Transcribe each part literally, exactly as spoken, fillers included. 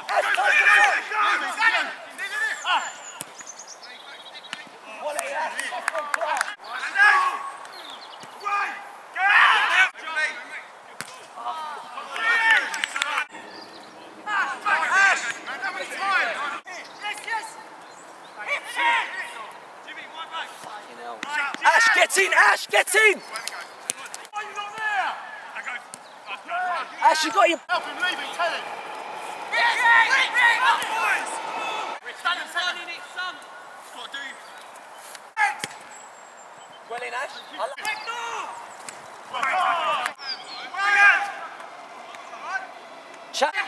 Ash, get in! Ash, get in! Ash, you got your... Help him, leave him, tell him. Stand and set him. What do you... Well in, Ash. Chat.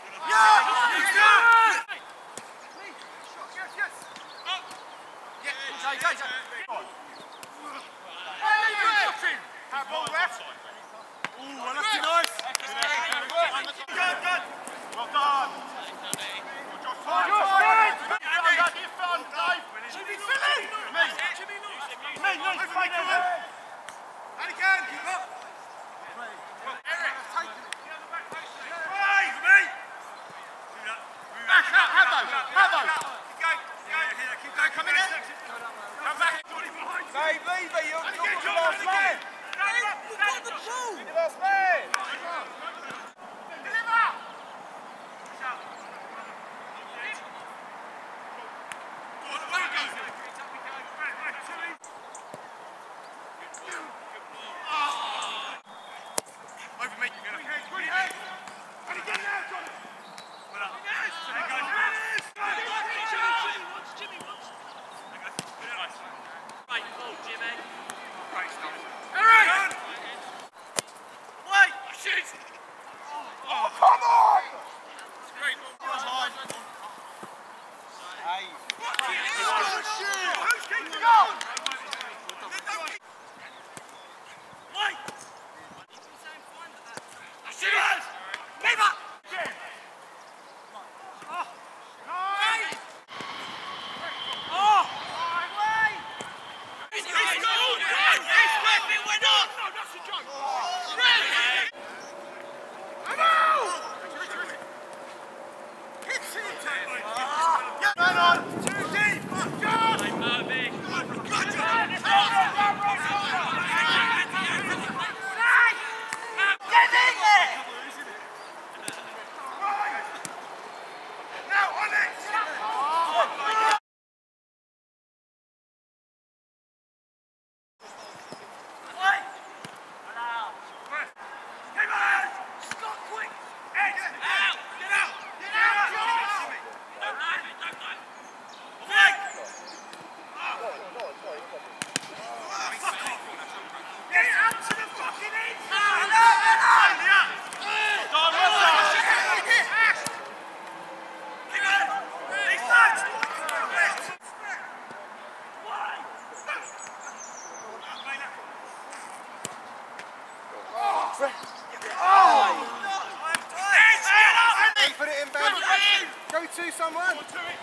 Put it in, Ben. Go to someone.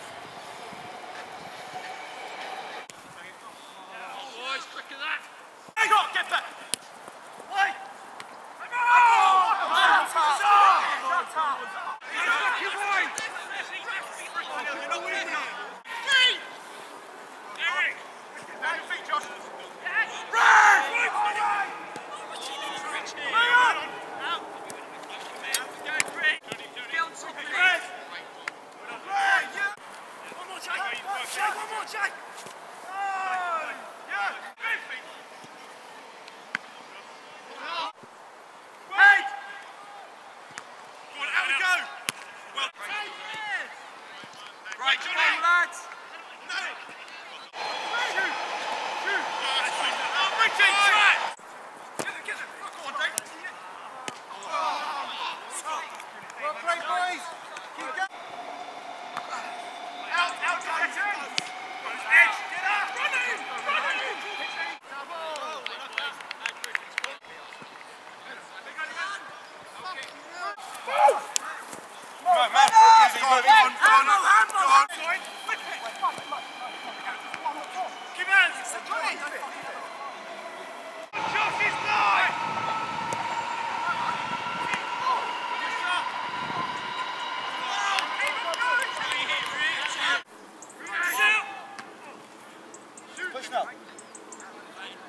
Boys, quick at that. Hey, got get back. Wait.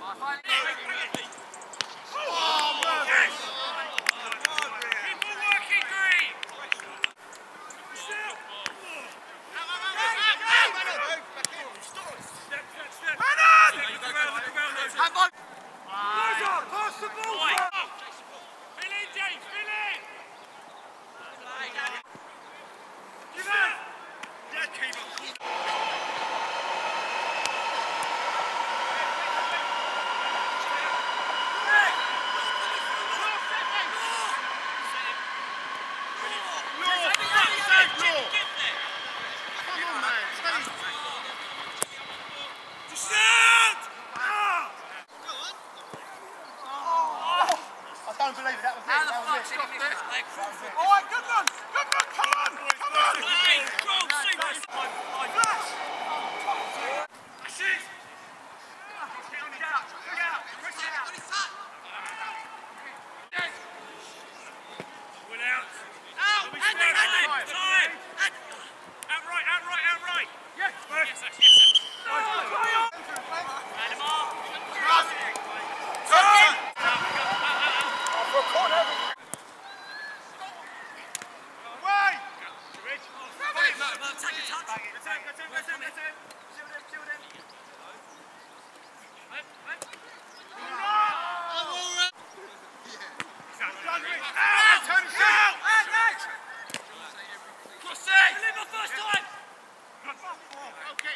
I don't believe it, that was it, that was it. All right, good one, good one, come on, come on! Flash! Assist! Get out, get out, push it out. Well out. Out, Andy, Andy, time! Out right, out right, out right. Yes, yes, sir, yes, sir. Round him off. Turn! For a corner. Away! Take a touch. Return, return, return, return. Shield him, shield him. Out! Turn it out! Out, out! Cross it! Deliver first time! Okay.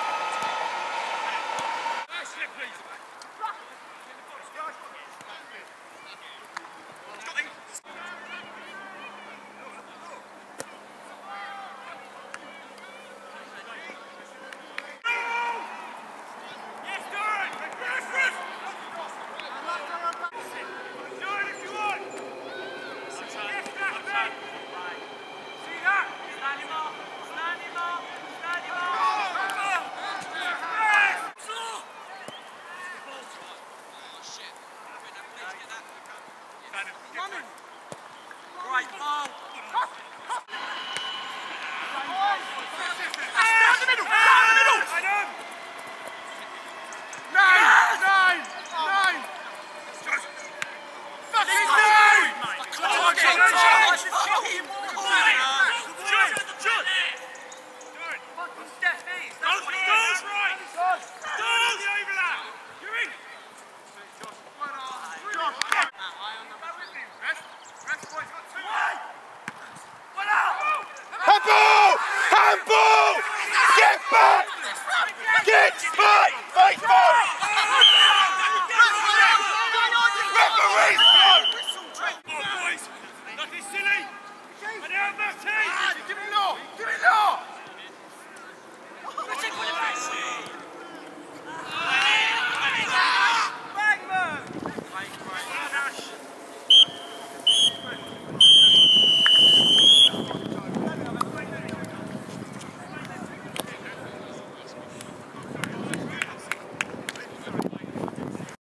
Nice slip, please. Right, ball. Down the middle! Down the middle!